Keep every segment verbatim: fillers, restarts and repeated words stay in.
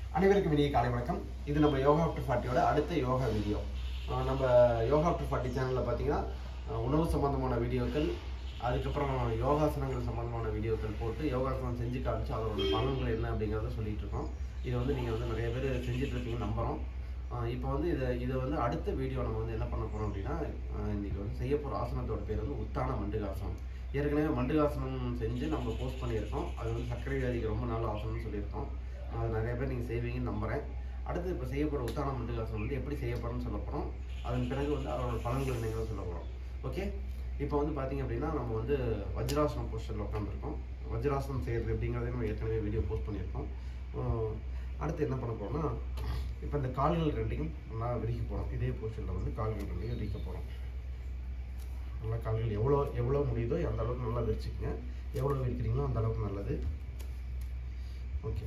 அனைவருக்கும் இனிய காலை வணக்கம். இது நம்ம யோகா ஆஃப்டர் ஃபார்ட்டியோட அடுத்த யோகா வீடியோ. நம்ம யோகா ஆஃப்டர் ஃபார்ட்டி சேனலில் பார்த்தீங்கன்னா உணவு சம்பந்தமான வீடியோக்கள், அதுக்கப்புறம் யோகாசனங்கள் சம்பந்தமான வீடியோக்கள் போட்டு யோகாசனம் செஞ்சு காமிச்சு அதோட பலன்கள் என்ன அப்படிங்கிறத சொல்லிட்டு இருக்கோம். இதை வந்து நீங்கள் வந்து நிறைய பேர் செஞ்சுட்டு இருக்கீங்கன்னு நம்புகிறோம். இப்போ வந்து இதை இதை வந்து அடுத்த வீடியோ நம்ம வந்து என்ன பண்ண போகிறோம் அப்படின்னா, இன்றைக்கி வந்து செய்ய போகிற ஆசனத்தோட பேர் வந்து உத்தான மண்டுகாசனம். ஏற்கனவே மண்டுகாசனம் செஞ்சு நம்ம போஸ்ட் பண்ணியிருக்கோம். அது வந்து சர்க்கரை வியாதிக்கு ரொம்ப நாள் ஆசனம்னு சொல்லியிருக்கோம். அது நிறைய பேர் நீங்கள் செய்வீங்கன்னு நம்புகிறேன். அடுத்து இப்போ செய்யப்படுற உத்தான மண்டுகாசனம் வந்து எப்படி செய்யப்படுறோம்னு சொல்ல போகிறோம். அதன் பிறகு வந்து அதோட பலன்கள் என்னங்கிறத சொல்ல போகிறோம். ஓகே, இப்போ வந்து பார்த்திங்க அப்படின்னா நம்ம வந்து வஜ்ராசனம் போஸ்டரில் உட்காந்துருக்கோம். வஜ்ராசனம் செய்கிறது அப்படிங்கிறதே நம்ம ஏற்கனவே வீடியோ போஸ்ட் பண்ணியிருக்கோம். அடுத்து என்ன பண்ண போகிறோம்னா, இப்போ இந்த கால்கள் ரெண்டையும் நல்லா விரிக்க போகிறோம். இதே போஸ்டரில் வந்து கால்கள் ரெண்டையும் விரிக்க போகிறோம். நல்லா கால்கள் எவ்வளோ எவ்வளோ முடியுதோ அந்த அளவுக்கு நல்லா விரிச்சுக்கங்க. எவ்வளோ விரிக்கிறீங்களோ அந்த அளவுக்கு நல்லது. ஓகே,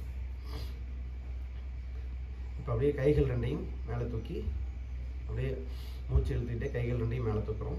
இப்போ அப்படியே கைகள் ரெண்டையும் மேலே தூக்கி அப்படியே மூச்சு இழுத்துக்கிட்டே கைகள் ரெண்டையும் மேலே தூக்குறோம்.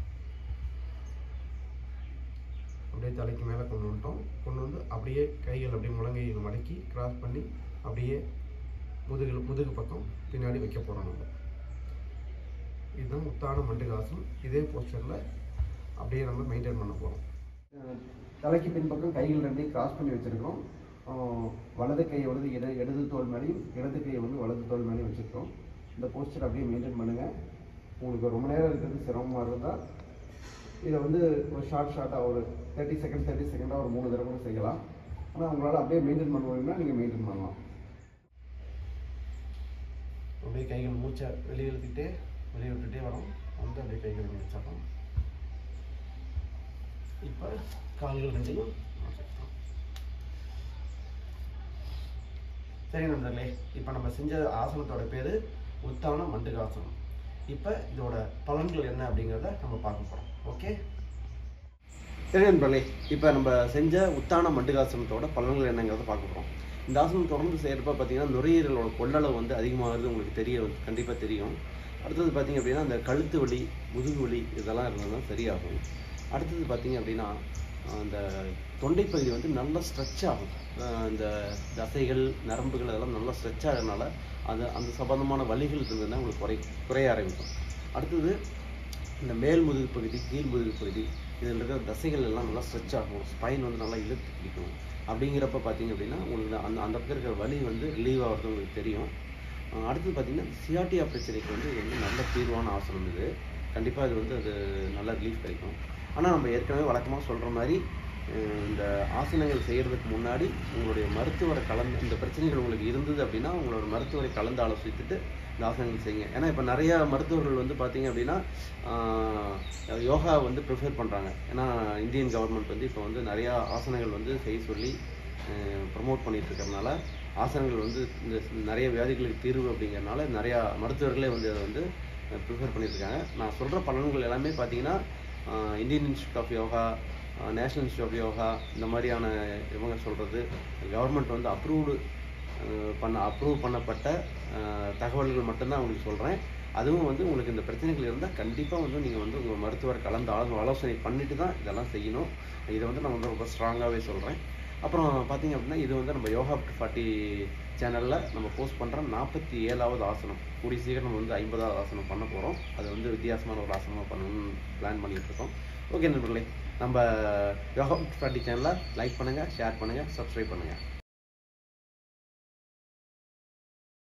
அப்படியே தலைக்கு மேலே கொண்டு வந்துட்டோம். கொண்டு வந்து அப்படியே கைகள் அப்படியே முழங்கையில் மடக்கி கிராஸ் பண்ணி அப்படியே முதுகு முதுகு பக்கம் பின்னாடி வைக்க போகிறோம். நம்ம இதுதான் உத்தான மண்டுகாசனம். இதே போஸ்டரில் அப்படியே நம்ம மெயின்டைன் பண்ண போகிறோம். தலைக்கு பின்பக்கம் கைகள் ரெண்டையும் கிராஸ் பண்ணி வச்சுருக்கோம். வலது கையை வந்து இட இடது தோல் மேலேயும் இடது கையை வந்து வலது தோல் மேலேயும் வச்சுருக்கோம். இந்த போஸ்டர் அப்படியே மெயின்டைன் பண்ணுங்கள். உங்களுக்கு ரொம்ப நேரம் இருக்கிறது சிரமமாக இருந்தால் இதை வந்து ஒரு ஷார்ட் ஷார்ட்டாக ஒரு தேர்ட்டி செகண்ட் தேர்ட்டி செகண்டாக ஒரு மூணு தடவை செய்யலாம். ஆனால் உங்களால் அப்படியே மெயின்டைன் பண்ண முடியும்னா நீங்கள் மெயின்டைன் பண்ணலாம். அப்படியே கைகள் மூச்சை வெளியே இழுத்துக்கிட்டே வெளியே விட்டுகிட்டே வரோம். வந்து அப்படியே கைகள் வச்சிடறோம். இப்போ கால்கள் ரெண்டையும் சரி நண்பர்களே, இப்போ நம்ம செஞ்ச ஆசனத்தோட பேர் உத்தான மண்டுகாசனம். இப்போ இதோட பலன்கள் என்ன அப்படிங்கிறத நம்ம பார்க்க போகிறோம். ஓகே, சரி நண்பர்களே, இப்போ நம்ம செஞ்ச உத்தான மண்டுகாசனத்தோட பலன்கள் என்னங்கிறத பார்க்க போகிறோம். இந்த ஆசனம் தொடர்ந்து செய்கிறப்ப பார்த்தீங்கன்னா நுரையீரலோட கொள்ளளவு வந்து அதிகமாகிறது உங்களுக்கு தெரிய கண்டிப்பாக தெரியும். அடுத்தது பார்த்திங்க அப்படின்னா அந்த கழுத்து வலி, முதுகு வலி இதெல்லாம் இருந்ததுன்னா சரியாகும். அடுத்தது பார்த்திங்க அப்படின்னா அந்த தொண்டை பகுதி வந்து நல்லா ஸ்ட்ரெச் ஆகும். இந்த தசைகள் நரம்புகள் அதெல்லாம் நல்லா ஸ்ட்ரெச் ஆகிறதுனால அது அந்த சம்பந்தமான வலிகள் இருந்ததுன்னா உங்களுக்கு குறை குறைய ஆரம்பிக்கும். அடுத்தது இந்த மேல் முதுகு பகுதி, கீழ் முதுகு பகுதி இதில் இருக்கிற தசைகள் எல்லாம் நல்லா ஸ்ட்ரெச் ஆகும். ஸ்பைன் வந்து நல்லா இழுத்து பிடிக்கும். அப்படிங்கிறப்ப பார்த்தீங்க அப்படின்னா உங்களுக்கு அந்த அந்த பக்கம் இருக்கிற வலி வந்து ரிலீவ் ஆகிறது உங்களுக்கு தெரியும். அடுத்தது பார்த்திங்கன்னா சியாட்டியா பிரச்சனைக்கு வந்து இது வந்து நல்ல தீர்வான ஆசனம். இது கண்டிப்பாக இது வந்து அது நல்ல ரிலீஃப் கிடைக்கும். ஆனால் நம்ம ஏற்கனவே வழக்கமாக சொல்கிற மாதிரி இந்த ஆசனங்கள் செய்கிறதுக்கு முன்னாடி உங்களுடைய மருத்துவரை கலந்து இந்த பிரச்சனைகள் உங்களுக்கு இருந்தது அப்படின்னா உங்களோட மருத்துவரை கலந்து ஆலோசித்துட்டு இந்த ஆசனங்கள் செய்யுங்க. ஏன்னா இப்போ நிறையா மருத்துவர்கள் வந்து பார்த்திங்க அப்படின்னா யோகா வந்து ப்ரிஃபர் பண்ணுறாங்க. ஏன்னா இந்தியன் கவர்மெண்ட் வந்து இப்போ வந்து நிறையா ஆசனங்கள் வந்து செய்ய சொல்லி ப்ரமோட் பண்ணிட்டு இருக்கிறதுனால ஆசனங்கள் வந்து இந்த நிறைய வியாதிகளுக்கு தீர்வு அப்படிங்கிறதுனால நிறையா மருத்துவர்களே வந்து அதை வந்து ப்ரிஃபர் பண்ணியிருக்காங்க. நான் சொல்கிற பலன்கள் எல்லாமே பார்த்தீங்கன்னா Indian Institute of Yoga, National Institute of Yoga இந்த மாதிரியான இவங்க சொல்கிறது கவர்மெண்ட் வந்து அப்ரூவ்டு பண்ண அப்ரூவ் பண்ணப்பட்ட தகவல்கள் மட்டும்தான் உங்களுக்கு சொல்கிறேன். அதுவும் வந்து உங்களுக்கு இந்த பிரச்சனைகள் இருந்தால் கண்டிப்பாக வந்து நீங்கள் வந்து உங்கள் மருத்துவர் கலந்து ஆலோ ஆலோசனை பண்ணிட்டு தான் இதெல்லாம் செய்யணும். இதை வந்து நான் வந்து ரொம்ப ஸ்ட்ராங்காகவே சொல்கிறேன். அப்புறம் பார்த்திங்க அப்படின்னா இது வந்து நம்ம யோகா ஆஃப்டர் ஃபார்ட்டி சேனலில் நம்ம போஸ்ட் பண்ணுற நாற்பத்தி ஏழாவது ஆசனம். கூடிய சீக்கிரம் நம்ம வந்து ஐம்பதாவது ஆசனம் பண்ண போகிறோம். அது வந்து வித்தியாசமான ஒரு ஆசனமாக பண்ணணும்னு பிளான் பண்ணிகிட்டு இருக்கோம். ஓகே நண்பர்களே, நம்ம யோகா ஆஃப்டர் ஃபார்ட்டி சேனலை லைக் பண்ணுங்கள், ஷேர் பண்ணுங்கள், சப்ஸ்கிரைப் பண்ணுங்கள்.